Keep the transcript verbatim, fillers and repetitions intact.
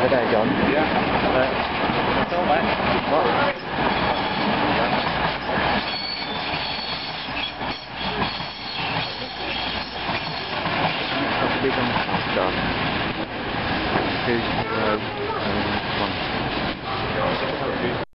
other day, John. Yeah. But That's all, mate. what? That's a big on the John. Two, zero, and one.